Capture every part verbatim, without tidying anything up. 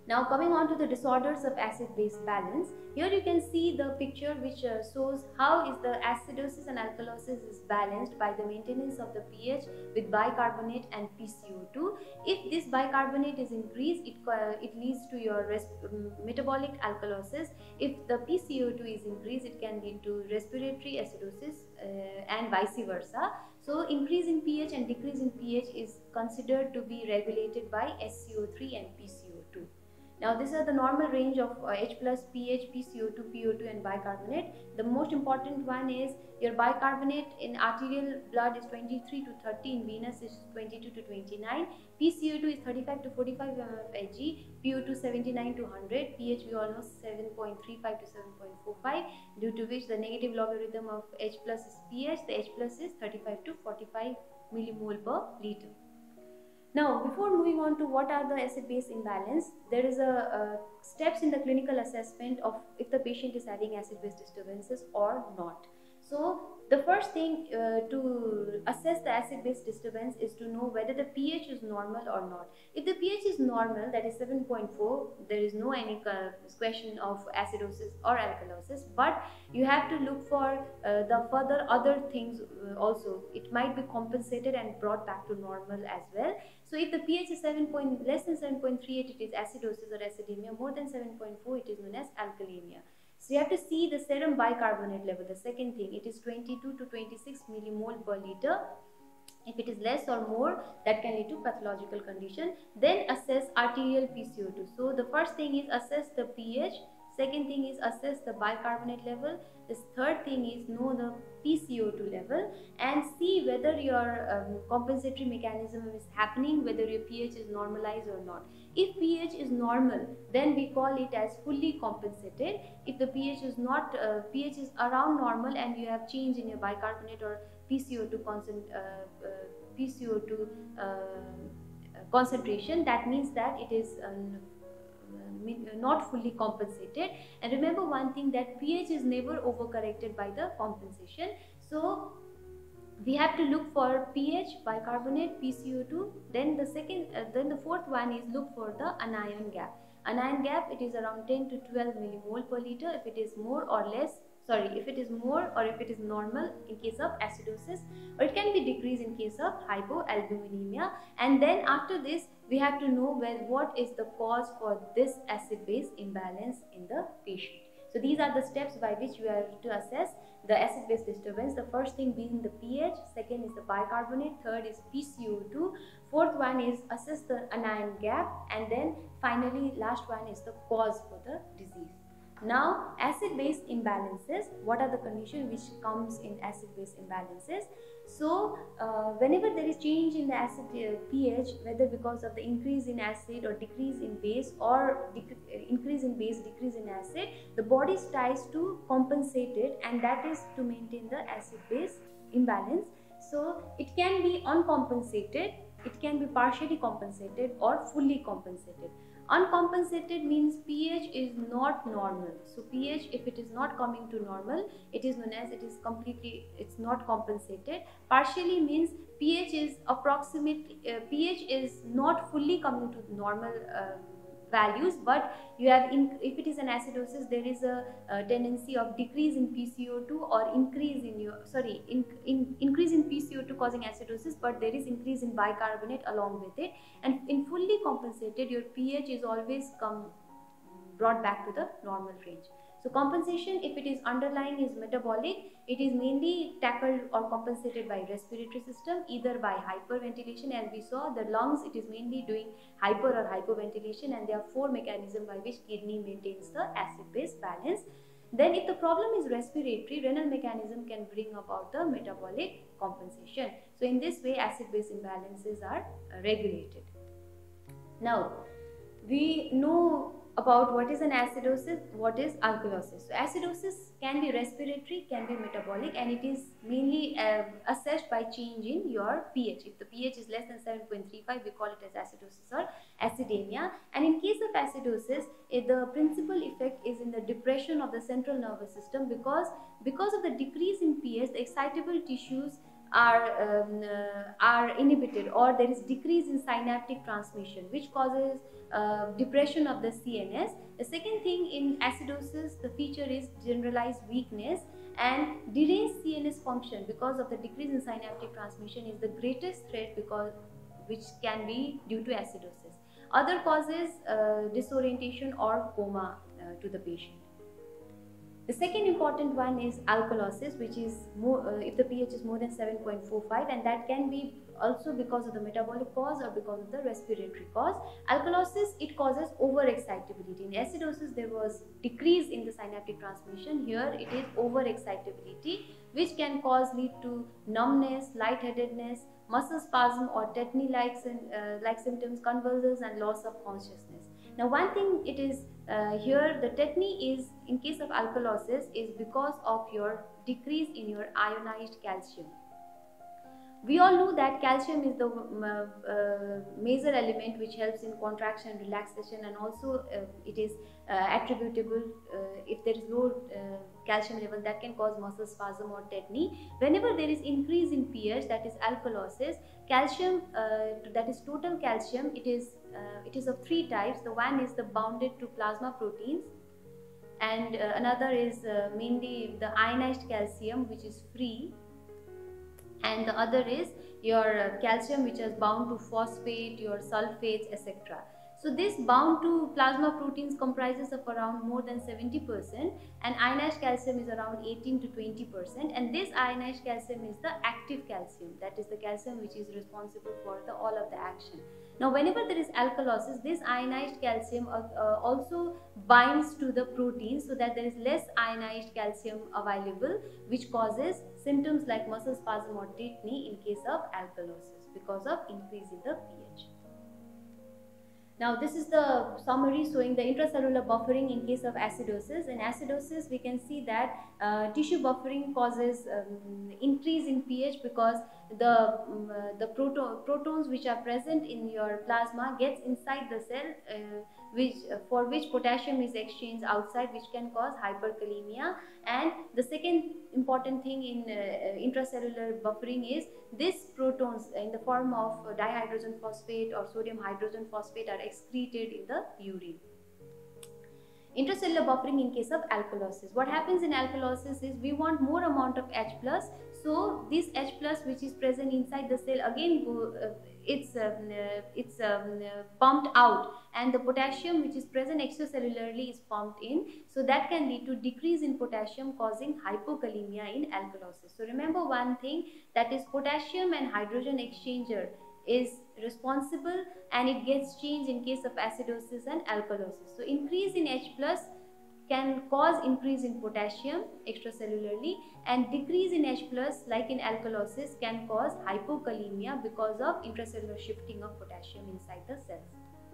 Now coming on to the disorders of acid-base balance, here you can see the picture which uh, shows how is the acidosis and alkalosis is balanced by the maintenance of the pH with bicarbonate and P C O two. If this bicarbonate is increased, it, uh, it leads to your um, metabolic alkalosis. If the P C O two is increased, it can lead to respiratory acidosis uh, and vice versa. So increase in pH and decrease in pH is considered to be regulated by S C O three and P C O two. Now these are the normal range of uh, H plus, pH, P C O two, P O two and bicarbonate. The most important one is your bicarbonate in arterial blood is twenty-three to thirty, in venous is twenty-two to twenty-nine, P C O two is thirty-five to forty-five milligrams per kg, P O two seventy-nine to one hundred, pH we all know seven point three five to seven point four five, due to which the negative logarithm of H plus is pH, the H plus is thirty-five to forty-five millimole per liter. Now, before moving on to what are the acid-base imbalance, there is a, a steps in the clinical assessment of if the patient is having acid-base disturbances or not. So, the first thing uh, to assess the acid-base disturbance is to know whether the pH is normal or not. If the pH is normal, that is seven point four, there is no any uh, question of acidosis or alkalosis, but you have to look for uh, the further other things uh, also. It might be compensated and brought back to normal as well. So if the pH is seven point less than seven point three eight, it is acidosis or acidemia. More than seven point four, it is known as alkalemia. So you have to see the serum bicarbonate level. The second thing, it is twenty-two to twenty-six millimole per liter. If it is less or more, that can lead to pathological condition. Then assess arterial P C O two. So the first thing is assess the pH. Second thing is assess the bicarbonate level. The third thing is know the P C O two level and see whether your um, compensatory mechanism is happening, whether your pH is normalized or not. If pH is normal, then we call it as fully compensated. If the pH is not, uh, pH is around normal and you have change in your bicarbonate or P C O two concent, uh, uh, P C O two uh, concentration, that means that it is um, not fully compensated. And remember one thing, that pH is never overcorrected by the compensation. So we have to look for pH, bicarbonate, P C O two. Then the second, uh, then the fourth one is look for the anion gap. Anion gap, it is around ten to twelve millimole per liter. If it is more or less, sorry, if it is more or if it is normal in case of acidosis, or it can be decreased in case of hypoalbuminemia. And then after this, we have to know well what is the cause for this acid-base imbalance in the patient. So these are the steps by which we are to assess the acid-base disturbance. The first thing being the pH, second is the bicarbonate, third is P C O two, fourth one is assess the anion gap, and then finally last one is the cause for the disease. Now, acid-base imbalances, what are the conditions which comes in acid-base imbalances? So, uh, whenever there is change in the acid uh, pH, whether because of the increase in acid or decrease in base, or increase in base, decrease in acid, the body tries to compensate it, and that is to maintain the acid-base imbalance. So, it can be uncompensated, it can be partially compensated or fully compensated. Uncompensated means pH is not normal. So pH, if it is not coming to normal, it is known as it is completely, it's not compensated. Partially means pH is approximately, uh, pH is not fully coming to normal uh, values, but you have, in, if it is an acidosis, there is a, a tendency of decrease in P C O two or increase in your, sorry, in, in, increase in P C O two causing acidosis, but there is increase in bicarbonate along with it. And in fully compensated, your pH is always come brought back to the normal range. So compensation, if it is underlying is metabolic, it is mainly tackled or compensated by respiratory system, either by hyperventilation. As we saw, the lungs, it is mainly doing hyper or hypoventilation, and there are four mechanisms by which kidney maintains the acid-base balance. Then if the problem is respiratory, renal mechanism can bring about the metabolic compensation. So in this way, acid-base imbalances are uh, regulated. Now, we know about what is an acidosis, what is alkalosis. So acidosis can be respiratory, can be metabolic, and it is mainly uh, assessed by change in your pH. If the pH is less than seven point three five, we call it as acidosis or acidemia. And in case of acidosis, it, the principal effect is in the depression of the central nervous system, because because of the decrease in pH, the excitable tissues are um, uh, are inhibited, or there is decrease in synaptic transmission, which causes uh, depression of the C N S. The second thing in acidosis, the feature is generalized weakness, and deranged C N S function because of the decrease in synaptic transmission is the greatest threat, because which can be due to acidosis. Other causes uh, disorientation or coma uh, to the patient. The second important one is alkalosis, which is more, uh, if the pH is more than seven point four five, and that can be also because of the metabolic cause or because of the respiratory cause. Alkalosis, it causes overexcitability. In acidosis, there was decrease in the synaptic transmission. Here it is overexcitability, which can cause lead to numbness, lightheadedness, muscle spasm or tetany-like uh, like symptoms, convulsions, and loss of consciousness. Now, one thing it is uh, here, the tetany is, in case of alkalosis, is because of your decrease in your ionized calcium. We all know that calcium is the uh, uh, major element which helps in contraction and relaxation, and also uh, it is uh, attributable uh, if there is low uh, calcium level, that can cause muscle spasm or tetany. Whenever there is increase in pH, that is alkalosis, calcium, uh, that is total calcium, it is uh, it is of three types. The one is the bounded to plasma proteins, and uh, another is uh, mainly the ionized calcium, which is free, and the other is your uh, calcium which is bound to phosphate, your sulfates, et cetera. So this bound to plasma proteins comprises of around more than seventy percent, and ionized calcium is around eighteen to twenty percent, and this ionized calcium is the active calcium, that is the calcium which is responsible for the all of the action. Now, whenever there is alkalosis, this ionized calcium uh, uh, also binds to the protein, so that there is less ionized calcium available, which causes symptoms like muscle spasm or tetany in case of alkalosis because of increase in the pH. Now, this is the summary showing the intracellular buffering in case of acidosis. In acidosis, we can see that uh, tissue buffering causes um, increase in pH because the um, uh, the proto protons which are present in your plasma gets inside the cell, uh, which uh, for which potassium is exchanged outside, which can cause hyperkalemia. And the second important thing in uh, intracellular buffering is this protons in the form of dihydrogen phosphate or sodium hydrogen phosphate are excreted in the urine. Intracellular buffering in case of alkalosis. What happens in alkalosis is we want more amount of H plus. So this H plus which is present inside the cell again go, uh, it's um, uh, it's um, uh, pumped out, and the potassium which is present extracellularly is pumped in. So that can lead to decrease in potassium, causing hypokalemia in alkalosis. So remember one thing, that is potassium and hydrogen exchanger is responsible, and it gets changed in case of acidosis and alkalosis. So increase in H plus can cause increase in potassium extracellularly, and decrease in H plus like in alkalosis can cause hypokalemia because of intracellular shifting of potassium inside the cells.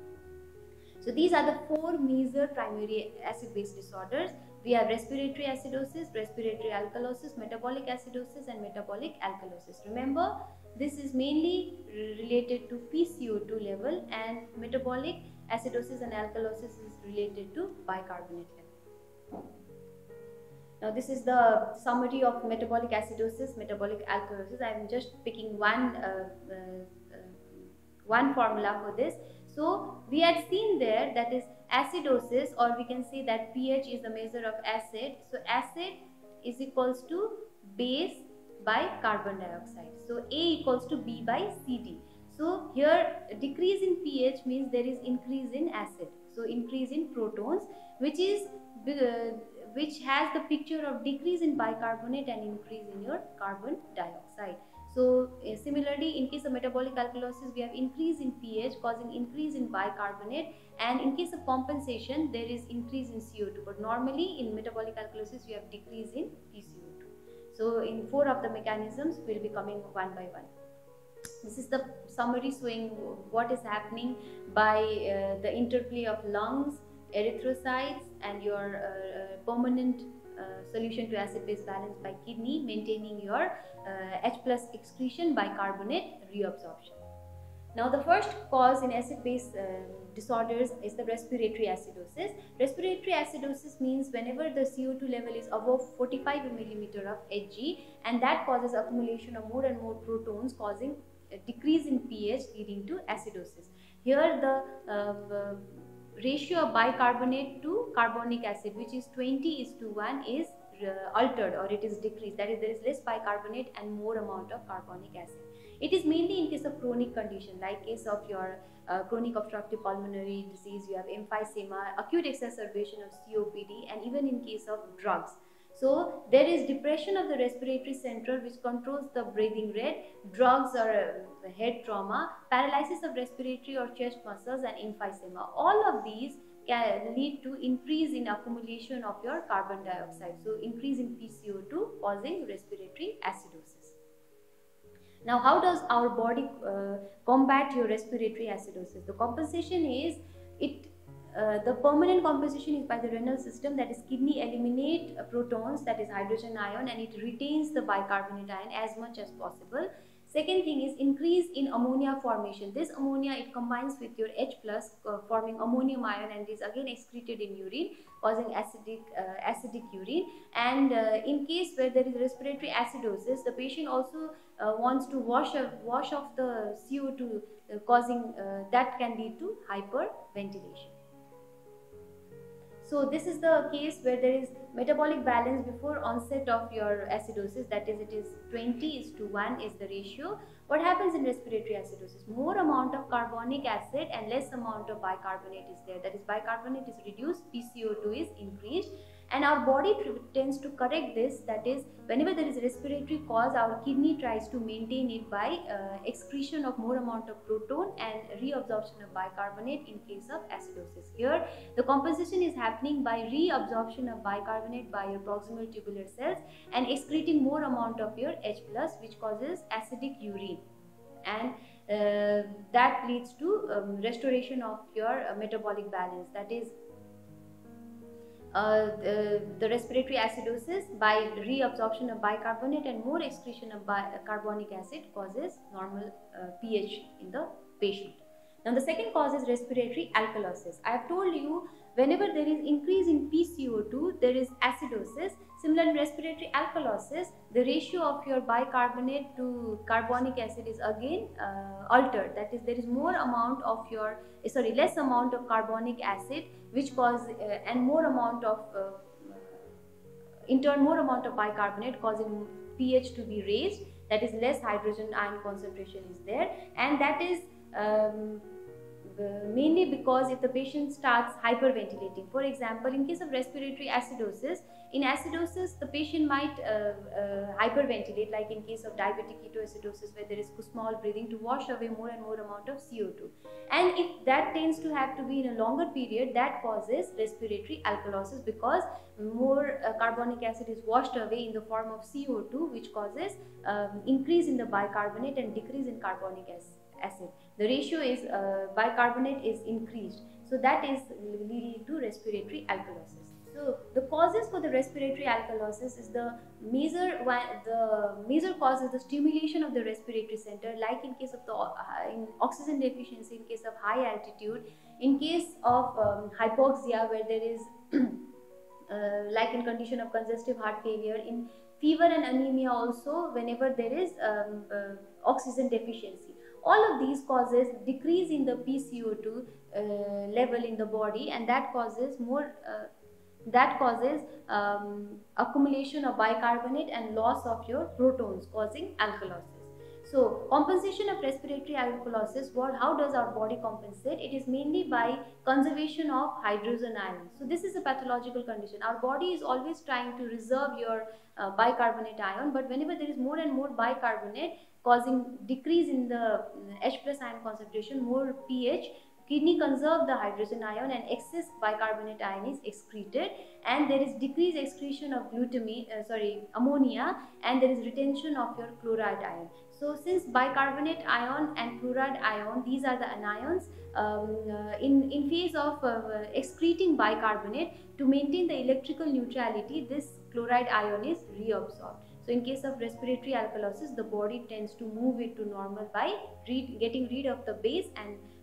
So these are the four major primary acid-base disorders. We have respiratory acidosis, respiratory alkalosis, metabolic acidosis, and metabolic alkalosis. Remember, this is mainly related to P C O two level, and metabolic acidosis and alkalosis is related to bicarbonate level. Now, this is the summary of metabolic acidosis, metabolic alkalosis. I am just picking one uh, uh, uh, one formula for this. So we had seen there, that is acidosis, or we can say that pH is the measure of acid. So acid is equals to base by carbon dioxide. So A equals to B by C D. So here decrease in pH means there is increase in acid. So increase in protons, which is uh, which has the picture of decrease in bicarbonate and increase in your carbon dioxide. So uh, similarly, in case of metabolic alkalosis, we have increase in pH causing increase in bicarbonate, and in case of compensation, there is increase in C O two. But normally in metabolic alkalosis, we have decrease in P C O two. So in four of the mechanisms, we will be coming one by one. This is the summary showing what is happening by uh, the interplay of lungs, erythrocytes, and your uh, permanent uh, solution to acid-base balance by kidney, maintaining your uh, H plus excretion by carbonate reabsorption. Now, the first cause in acid-base uh, disorders is the respiratory acidosis. Respiratory acidosis means whenever the C O two level is above forty-five millimeter of Hg, and that causes accumulation of more and more protons, causing a decrease in pH, leading to acidosis. Here the uh, ratio of bicarbonate to carbonic acid, which is twenty is to one, is uh, altered, or it is decreased. That is, there is less bicarbonate and more amount of carbonic acid. It is mainly in case of chronic condition, like case of your uh, chronic obstructive pulmonary disease, you have emphysema, acute exacerbation of C O P D, and even in case of drugs. So there is depression of the respiratory central, which controls the breathing rate, drugs or uh, head trauma, paralysis of respiratory or chest muscles, and emphysema. All of these can lead to increase in accumulation of your carbon dioxide. So increase in P C O two, causing respiratory acidosis. Now, how does our body uh, combat your respiratory acidosis? The compensation is it. Uh, the permanent compensation is by the renal system, that is kidney eliminate uh, protons, that is hydrogen ion, and it retains the bicarbonate ion as much as possible. Second thing is increase in ammonia formation. This ammonia, it combines with your H plus uh, forming ammonium ion, and is again excreted in urine, causing acidic uh, acidic urine. And uh, in case where there is respiratory acidosis, the patient also uh, wants to wash uh, wash off the C O two, uh, causing uh, that can lead to hyperventilation. So this is the case where there is metabolic balance before onset of your acidosis, that is, it is twenty is to one is the ratio. What happens in respiratory acidosis? More amount of carbonic acid and less amount of bicarbonate is there. That is, bicarbonate is reduced, P C O two is increased, and our body tends to correct this. That is, whenever there is a respiratory cause, our kidney tries to maintain it by uh, excretion of more amount of proton and reabsorption of bicarbonate in case of acidosis. Here the compensation is happening by reabsorption of bicarbonate by your proximal tubular cells and excreting more amount of your H plus, which causes acidic urine, and uh, that leads to um, restoration of your uh, metabolic balance. That is, Uh, the, the respiratory acidosis by reabsorption of bicarbonate and more excretion of bi carbonic acid causes normal uh, pH in the patient. Now the second cause is respiratory alkalosis. I have told you, whenever there is increase in P C O two, there is acidosis. Similarly, in respiratory alkalosis, the ratio of your bicarbonate to carbonic acid is again uh, altered. That is, there is more amount of your, uh, sorry, less amount of carbonic acid, which cause uh, and more amount of, uh, in turn, more amount of bicarbonate, causing pH to be raised. That is, less hydrogen ion concentration is there, and that is um, Uh, mainly because if the patient starts hyperventilating. For example, in case of respiratory acidosis, in acidosis the patient might uh, uh, hyperventilate, like in case of diabetic ketoacidosis, where there is Kussmaul breathing to wash away more and more amount of C O two. And if that tends to have to be in a longer period, that causes respiratory alkalosis, because more uh, carbonic acid is washed away in the form of C O two, which causes um, increase in the bicarbonate and decrease in carbonic acid. The ratio is uh, bicarbonate is increased, so that is leading to respiratory alkalosis. So the causes for the respiratory alkalosis is the major one, the major cause is the stimulation of the respiratory center, like in case of the uh, in oxygen deficiency, in case of high altitude, in case of um, hypoxia, where there is uh, like in condition of congestive heart failure, in fever and anemia also, whenever there is um, uh, oxygen deficiency. All of these causes decrease in the P C O two uh, level in the body, and that causes more uh, that causes um, accumulation of bicarbonate and loss of your protons, causing alkalosis. So compensation of respiratory alkalosis, what, how does our body compensate? It is mainly by conservation of hydrogen ions. So this is a pathological condition. Our body is always trying to reserve your uh, bicarbonate ion, but whenever there is more and more bicarbonate, causing decrease in the H plus ion concentration, more pH, kidney conserve the hydrogen ion and excess bicarbonate ion is excreted, and there is decreased excretion of glutamine, uh, sorry, ammonia, and there is retention of your chloride ion. So since bicarbonate ion and chloride ion, these are the anions, um, uh, in, in phase of uh, excreting bicarbonate, to maintain the electrical neutrality, this chloride ion is reabsorbed. So in case of respiratory alkalosis, the body tends to move it to normal by re getting rid of the base and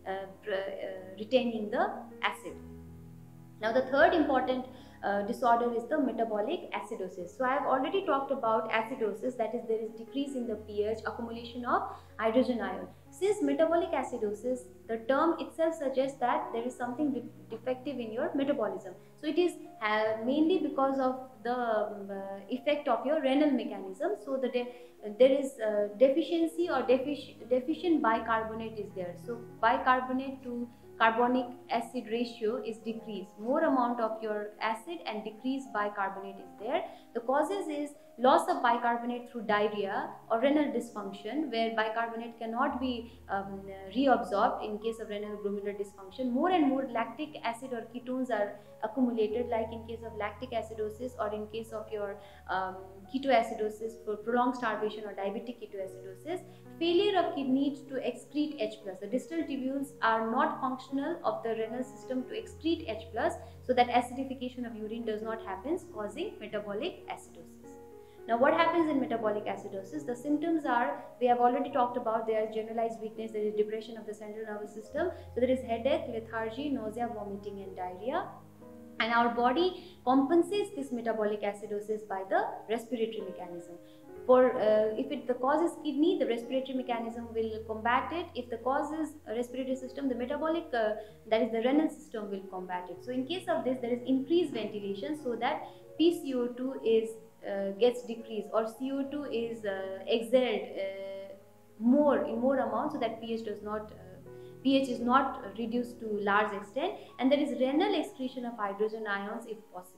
uh, uh, retaining the acid. Now the third important uh, disorder is the metabolic acidosis. So I have already talked about acidosis, that is there is decrease in the pH, accumulation of hydrogen ion. Since metabolic acidosis, the term itself suggests that there is something de defective in your metabolism. So it is uh, mainly because of the um, uh, effect of your renal mechanism. So the de there is uh, deficiency or defici deficient bicarbonate is there. So bicarbonate to carbonic acid ratio is decreased. More amount of your acid and decreased bicarbonate is there. The causes is loss of bicarbonate through diarrhea or renal dysfunction, where bicarbonate cannot be um, reabsorbed in case of renal glomerular dysfunction. More and more lactic acid or ketones are accumulated, like in case of lactic acidosis or in case of your um, ketoacidosis for prolonged starvation or diabetic ketoacidosis. Failure of kidneys to excrete H plus. The distal tubules are not functional of the renal system to excrete H plus, so that acidification of urine does not happen, causing metabolic acidosis. Now what happens in metabolic acidosis? The symptoms are, we have already talked about, there is generalized weakness, there is depression of the central nervous system, so there is headache, lethargy, nausea, vomiting and diarrhea. And our body compensates this metabolic acidosis by the respiratory mechanism. For uh, if it the cause is kidney, the respiratory mechanism will combat it. If the cause is respiratory system, the metabolic uh, that is the renal system will combat it. So in case of this, there is increased ventilation, so that P C O two is uh, gets decreased, or C O two is uh, exhaled uh, more in more amount, so that pH does not uh, pH is not reduced to large extent, and there is renal excretion of hydrogen ions if possible.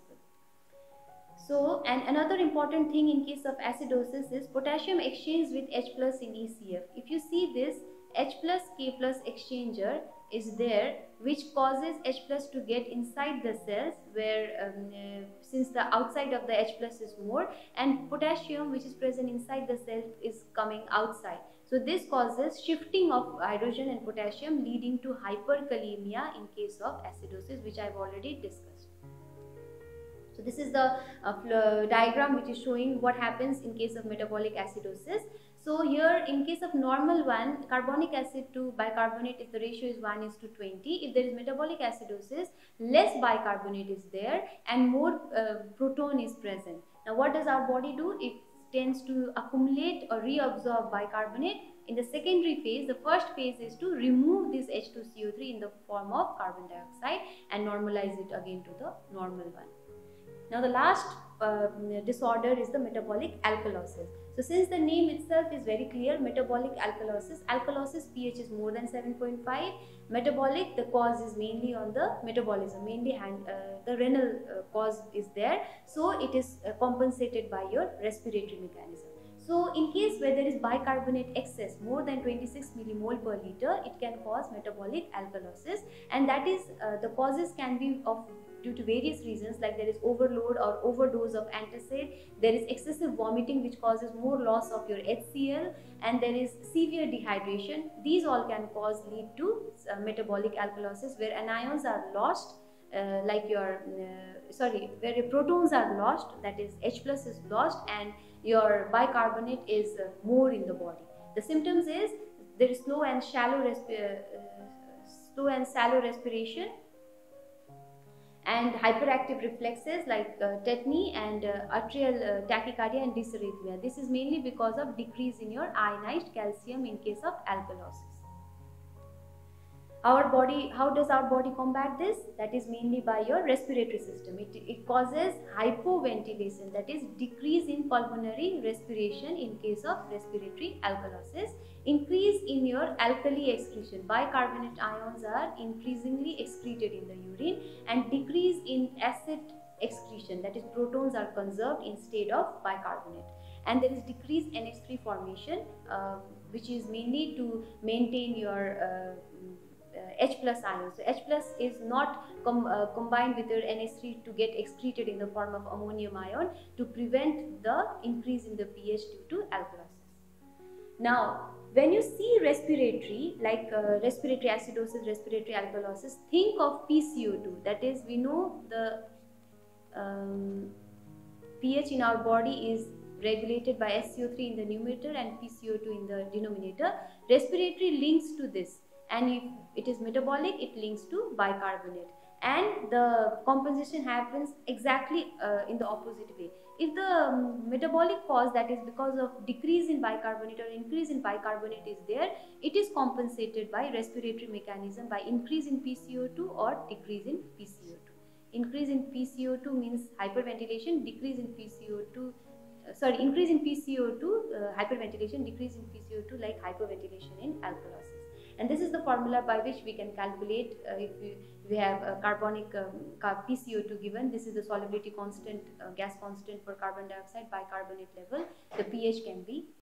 So, and another important thing in case of acidosis is potassium exchange with H plus in E C F. If you see this, H plus K plus exchanger is there, which causes H plus to get inside the cells, where um, uh, since the outside of the H plus is more, and potassium which is present inside the cell is coming outside. So this causes shifting of hydrogen and potassium, leading to hyperkalemia in case of acidosis, which I have already discussed. So this is the uh, diagram which is showing what happens in case of metabolic acidosis. So here in case of normal one, carbonic acid to bicarbonate, if the ratio is one is to twenty, if there is metabolic acidosis, less bicarbonate is there and more uh, proton is present. Now what does our body do? It tends to accumulate or reabsorb bicarbonate. In the secondary phase, the first phase is to remove this H two C O three in the form of carbon dioxide and normalize it again to the normal one. Now the last uh, disorder is the metabolic alkalosis. So since the name itself is very clear, metabolic alkalosis, alkalosis pH is more than seven point five. Metabolic, the cause is mainly on the metabolism, mainly hand, uh, the renal uh, cause is there. So it is uh, compensated by your respiratory mechanism. So in case where there is bicarbonate excess more than twenty-six millimole per liter, it can cause metabolic alkalosis, and that is uh, the causes can be of due to various reasons, like there is overload or overdose of antacid, there is excessive vomiting which causes more loss of your H C l, and there is severe dehydration. These all can cause lead to uh, metabolic alkalosis, where anions are lost, uh, like your uh, sorry where your protons are lost, that is H plus is lost, and your bicarbonate is uh, more in the body. The symptoms is there is slow and shallow resp uh, slow and shallow respiration, and hyperactive reflexes like uh, tetany and uh, atrial uh, tachycardia and dysarrhythmia. This is mainly because of decrease in your ionized calcium in case of alkalosis. Our body, how does our body combat this? That is mainly by your respiratory system. It, it causes hypoventilation, that is decrease in pulmonary respiration in case of respiratory alkalosis. Increase in your alkali excretion. Bicarbonate ions are increasingly excreted in the urine, and decrease in acid excretion, that is protons are conserved instead of bicarbonate. And there is decreased N H three formation, uh, which is mainly to maintain your uh, Uh, H plus ions. So H plus is not com uh, combined with your N H three to get excreted in the form of ammonium ion to prevent the increase in the pH due to alkalosis. Now, when you see respiratory, like uh, respiratory acidosis, respiratory alkalosis, think of P C O two. That is, we know the um, pH in our body is regulated by S C O three in the numerator and P C O two in the denominator. Respiratory links to this. and if it is metabolic, it links to bicarbonate. And the composition happens exactly uh, in the opposite way. If the um, metabolic cause, that is because of decrease in bicarbonate or increase in bicarbonate is there, it is compensated by respiratory mechanism by increase in P C O two or decrease in P C O two. Increase in P C O two means hyperventilation, decrease in P C O two, uh, sorry, increase in P C O two, uh, hyperventilation, decrease in P C O two, like hyperventilation in alkalosis. And this is the formula by which we can calculate uh, if we, we have a carbonic um, P C O two given. This is the solubility constant, uh, gas constant for carbon dioxide, bicarbonate level. The pH can be